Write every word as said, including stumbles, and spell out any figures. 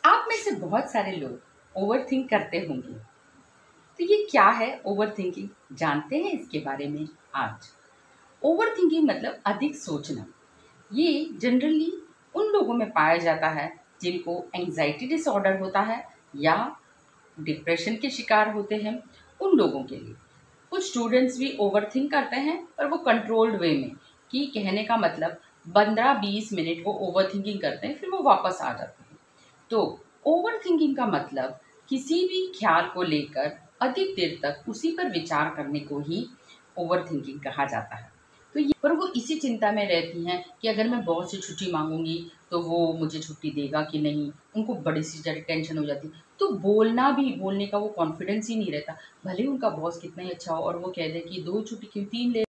आप में से बहुत सारे लोग ओवरथिंक करते होंगे। तो ये क्या है ओवरथिंकिंग, जानते हैं इसके बारे में आज। ओवरथिंकिंग मतलब अधिक सोचना। ये जनरली उन लोगों में पाया जाता है जिनको एंजाइटी डिसऑर्डर होता है या डिप्रेशन के शिकार होते हैं, उन लोगों के लिए। कुछ स्टूडेंट्स भी ओवरथिंक करते हैं, पर वो कंट्रोल्ड वे में, कि कहने का मतलब पंद्रह बीस मिनट वो ओवरथिंकिंग करते हैं, फिर वो वापस आ जाते हैं। तो ओवरथिंकिंग का मतलब किसी भी ख्याल को लेकर अधिक देर तक उसी पर विचार करने को ही ओवरथिंकिंग कहा जाता है। तो ये पर वो इसी चिंता में रहती हैं कि अगर मैं बॉस से छुट्टी मांगूंगी तो वो मुझे छुट्टी देगा कि नहीं। उनको बड़ी सी ज़्यादा टेंशन हो जाती है, तो बोलना भी बोलने का वो कॉन्फिडेंस ही नहीं रहता। भले ही उनका बॉस कितना ही अच्छा हो और वो कह दे कि दो छुट्टी क्यों, तीन ले